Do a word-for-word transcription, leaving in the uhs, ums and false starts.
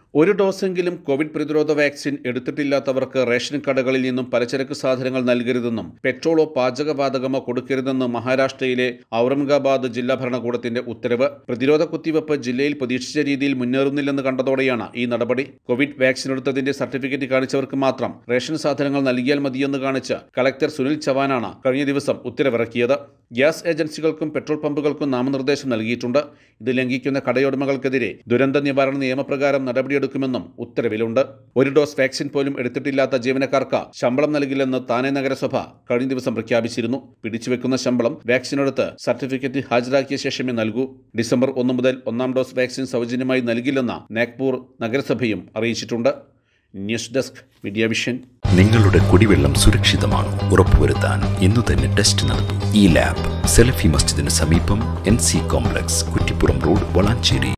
ഒരു ഡോസെങ്കിലും കോവിഡ് പ്രതിരോധ വാക്സിൻ എടുത്തിട്ടില്ലാത്തവർക്ക് റേഷൻ കടകളിൽ നിന്നും പലചരക്ക് സാധനങ്ങൾ നൽകരുതെന്നും പെട്രോളോ പാചകവാതകമോ കൊടുക്കരുതെന്നും മഹാരാഷ്ട്രയിലെ ഔറംഗാബാദ് ജില്ലാ ഭരണകൂടത്തിന്റെ ഉത്തരവ്. പ്രതിരോധ കുത്തിവയ്പ് ജില്ലയിൽ പ്രതീക്ഷിച്ച രീതിയിൽ മുന്നേറുന്നില്ലെന്ന് കണ്ടതോടെയാണ് ഈ നടപടി. കോവിഡ് വാക്സിൻ എടുത്തതിന്റെ സർട്ടിഫിക്കറ്റ് കാണിച്ചവർക്ക് മാത്രം റേഷൻ സാധനങ്ങൾ നൽകിയാൽ മതിയെന്ന് കാണിച്ച് കളക്ടർ സുനിൽ ചവാനാണ് കഴിഞ്ഞ ദിവസം ഉത്തരവിറക്കിയത്. ഗ്യാസ് ഏജൻസികൾക്കും പെട്രോൾ പമ്പുകൾക്കും നാമനിർദ്ദേശം നൽകിയിട്ടുണ്ട്. ഇത് ലംഘിക്കുന്ന കടയുടമകൾക്കെതിരെ ദുരന്ത നിവാരണ നിയമപ്രകാരം നടപടിയെടുക്കുമെന്നും ഉത്തരവിലുണ്ട്. ഒരു ഡോസ് വാക്സിൻ പോലും എടുത്തിട്ടില്ലാത്ത ജീവനക്കാർക്ക് ശമ്പളം നൽകില്ലെന്ന് താനെ നഗരസഭ കഴിഞ്ഞ ദിവസം പ്രഖ്യാപിച്ചിരുന്നു. പിടിച്ചുവെക്കുന്ന ശമ്പളം വാക്സിൻ എടുത്ത് സർട്ടിഫിക്കറ്റ് ഹാജരാക്കിയ ശേഷമേ നൽകൂ. ഡിസംബർ ഒന്ന് മുതൽ ഒന്നാം ഡോസ് വാക്സിൻ സൗജന്യമായി നൽകില്ലെന്ന് നാഗ്പൂർ നഗരസഭയും അറിയിച്ചിട്ടുണ്ട്. News desk media vision. നിങ്ങളുടെ കുടിവെള്ളം സുരക്ഷിതമാണ് ഉറപ്പുവരുത്താൻ ഇന്നു തന്നെ ടെസ്റ്റ് നടത്തൂ. ഈ ലാബ് സെലഫി മസ്ജിദിന് സമീപം N C complex, Kuttippuram road, Valanchery.